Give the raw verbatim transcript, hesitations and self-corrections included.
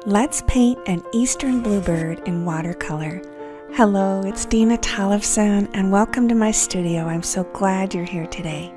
Let's paint an Eastern Bluebird in watercolor. Hello, it's Dena Tollefson, and welcome to my studio. I'm so glad you're here today.